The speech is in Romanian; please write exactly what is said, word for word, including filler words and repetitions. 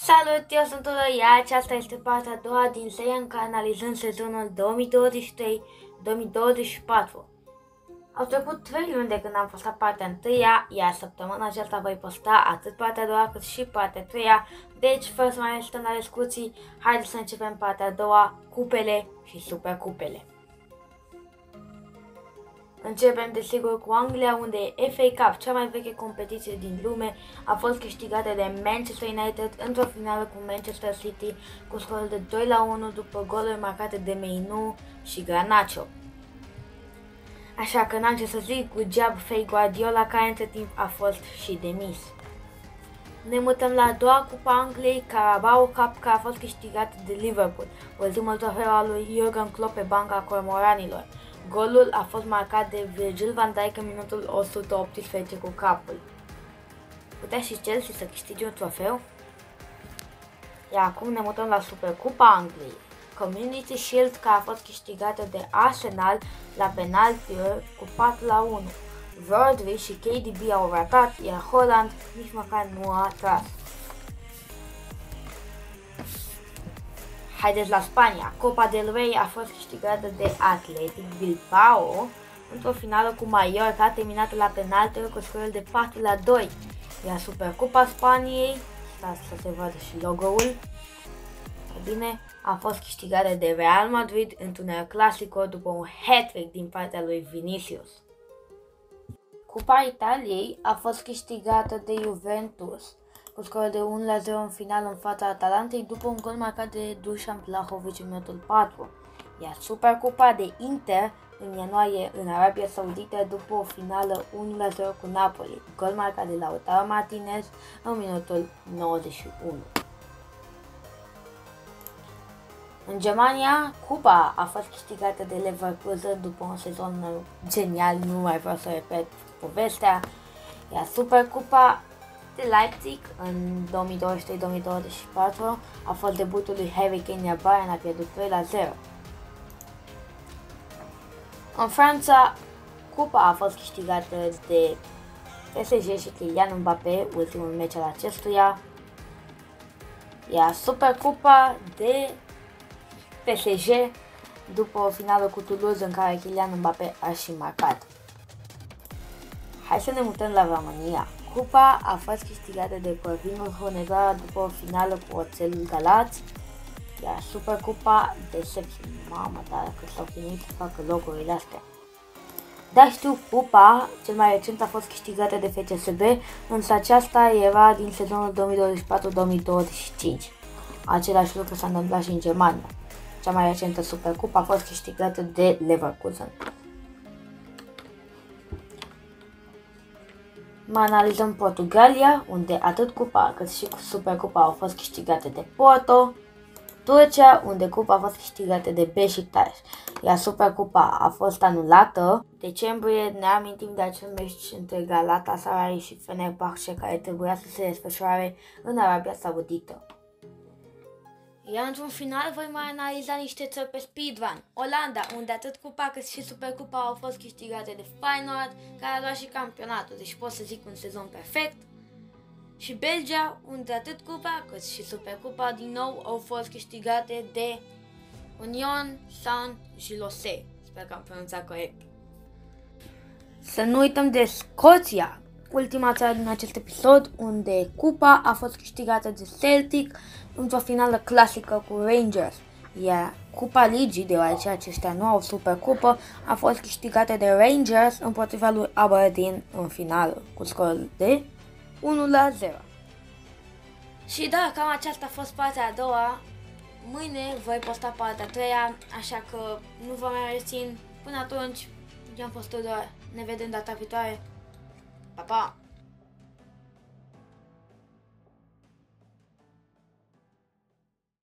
Salut, eu sunt Ula, iar aceasta este partea a doua din seria în care analizăm sezonul două mii douăzeci și trei două mii douăzeci și patru. Au trecut trei luni de când am postat partea întâia, iar săptămâna aceasta voi posta atât partea a doua cât și partea a treia, deci fără să mai stăm la discuții, haideți să începem partea a doua, cupele și supercupele. Începem desigur cu Anglia, unde F A Cup, cea mai veche competiție din lume, a fost câștigată de Manchester United într-o finală cu Manchester City cu scorul de doi la unu după goluri marcate de Mainoo și Garnacho. Așa că n-am ce să zic, good job Pep Guardiola, care între timp a fost și demis. Ne mutăm la a doua cupa Angliei, Carabao Cup, care a fost câștigată de Liverpool, ultimul trofeu al lui Jurgen Klopp pe banca cormoranilor. Golul a fost marcat de Virgil van Dijk în minutul o sută optsprezece cu capul. Putea și Chelsea să câștige un trofeu? Iar acum ne mutăm la Supercupa Angliei, Community Shield, care a fost câștigată de Arsenal la penaltiuri cu patru la unu. Rodri și K D B au ratat, iar Holland nici măcar nu a tras. Haideți la Spania. Copa del Rey a fost câștigată de Athletic Bilbao într-o finală cu Mallorca, terminată la penaltiuri cu scorul de patru la doi. Iar Supercupa Spaniei, stați să se vadă și logo-ul, bine, a fost câștigată de Real Madrid într-un El Clasico după un hat-trick din partea lui Vinicius. Cupa Italiei a fost câștigată de Juventus cu scorul de unu la zero în final în fața Atalantei după un gol marcat de Dusan Vlahovic în minutul patru. Iar Supercupa de Inter în ianuarie în Arabia Saudită după o finală unu la zero cu Napoli, gol marcat de Lautaro Martinez în minutul nouăzeci și unu. În Germania, cupa a fost câștigată de Leverkusen după un sezon genial, nu mai vreau să repet povestea, iar Supercupa de Leipzig în două mii douăzeci și trei două mii douăzeci și patru a fost debutul lui Harry Kane, iar Bayern a pierdut trei la zero. În Franța, cupa a fost câștigată de P S G și Kylian Mbappé, ultimul meci al acestuia, iar Supercupa de P S G după o finală cu Toulouse în care Kylian Mbappé a și marcat. Hai să ne mutăm la România. Cupa a fost câștigată de Corvinul Hunedoara după o finală cu Oțelul Galați, iar Supercupa de Sepsi, mamă, dar că s-au chinuit să facă logo-urile astea. Dar știu, cupa cel mai recent a fost câștigată de F C S B, însă aceasta era din sezonul două mii douăzeci și patru două mii douăzeci și cinci. Același lucru s-a întâmplat și în Germania. Cea mai recentă Supercupa a fost câștigată de Leverkusen. Mai analizăm Portugalia, unde atât cupa cât și Supercupa au fost câștigate de Porto. Turcia, unde cupa a fost câștigată de Beşiktaş, iar Supercupa a fost anulată. Decembrie ne amintim de acel meci între Galatasaray și Fenerbahce care trebuia să se desfășoare în Arabia Saudită. Iar într-un final voi mai analiza niște țări pe speedrun. Olanda, unde atât cupa cât și Supercupa au fost câștigate de Feyenoord, care a luat și campionatul, deci pot să zic un sezon perfect. Și Belgia, unde atât cupa cât și Supercupa din nou au fost câștigate de Union Saint-Gilloise. Sper că am pronunțat corect. Să nu uităm de Scoția, ultima țară din acest episod, unde cupa a fost câștigată de Celtic într-o finală clasică cu Rangers, iar Cupa Ligii, deoarece aceștia nu au Supercupă, a fost câștigată de Rangers împotriva lui Aberdeen în finală, cu scorul de unu la zero. Și da, cam aceasta a fost partea a doua. Mâine voi posta partea a treia, așa că nu vă mai rețin. Până atunci, eu am fost Tudor. Ne vedem data viitoare. Pa, pa!